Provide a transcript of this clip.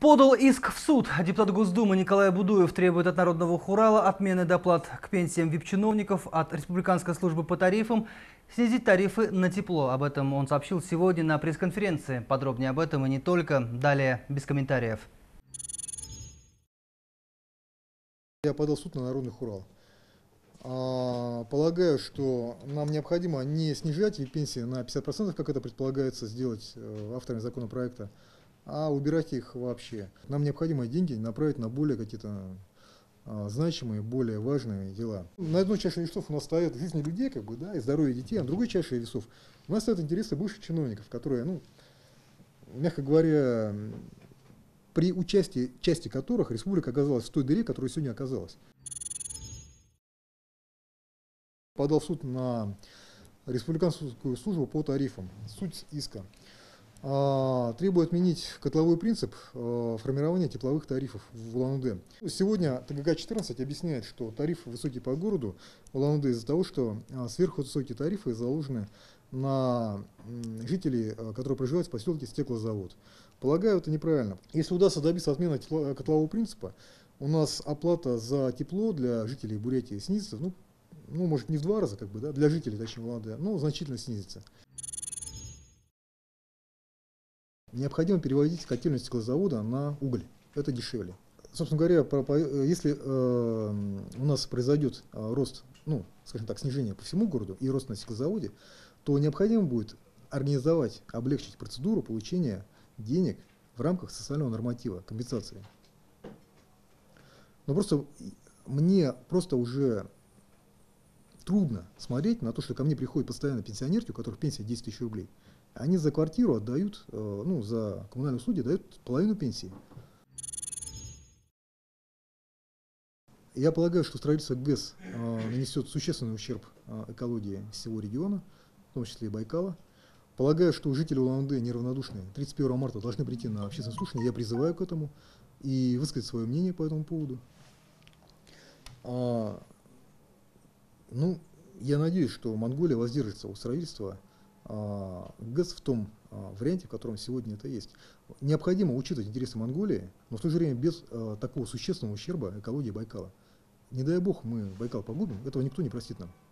Подал иск в суд. Депутат Госдумы Николай Будуев требует от Народного Хурала отмены доплат к пенсиям вип-чиновников, от Республиканской службы по тарифам снизить тарифы на тепло. Об этом он сообщил сегодня на пресс-конференции. Подробнее об этом и не только. Далее без комментариев. Я подал в суд на Народный Хурал. Полагаю, что нам необходимо не снижать пенсии на 50%, как это предполагается сделать авторами законопроекта, а убирать их вообще. Нам необходимо деньги направить на более какие-то значимые, более важные дела. На одной чаше весов у нас стоят жизни людей, и здоровье детей, а на другой чаше весов у нас стоят интересы бывших чиновников, которые, мягко говоря, при участии части которых республика оказалась в той дыре, которая сегодня оказалась. Подал в суд на Республиканскую службу по тарифам. Суть иска требует отменить котловой принцип формирования тепловых тарифов в Улан-Удэ. Сегодня ТГК-14 объясняет, что тарифы высокие по городу в Улан-Удэ из-за того, что сверхвысокие тарифы заложены на жителей, которые проживают в поселке Стеклозавод. Полагаю, это неправильно. Если удастся добиться отмены котлового принципа, у нас оплата за тепло для жителей Бурятии снизится, может не в 2 раза, для жителей, точнее, Улан-Удэ, но значительно снизится. Необходимо переводить котельную стеклозавода на уголь. Это дешевле. Собственно говоря, если у нас произойдет рост, снижение по всему городу и рост на стеклозаводе, то необходимо будет организовать, облегчить процедуру получения денег в рамках социального норматива, компенсации. Но мне уже трудно смотреть на то, что ко мне приходят постоянно пенсионерки, у которых пенсия 10 тысяч рублей. Они за квартиру отдают, за коммунальные услуги дают половину пенсии. Я полагаю, что строительство ГЭС нанесет существенный ущерб экологии всего региона, в том числе и Байкала. Полагаю, что жители Улан-Удэ неравнодушные 31 марта должны прийти на общественное слушание. Я призываю к этому и высказать свое мнение по этому поводу. Я надеюсь, что Монголия воздержится от строительства ГЭС в том варианте, в котором сегодня это есть. Необходимо учитывать интересы Монголии, но в то же время без такого существенного ущерба экологии Байкала. Не дай бог мы Байкал погубим, этого никто не простит нам.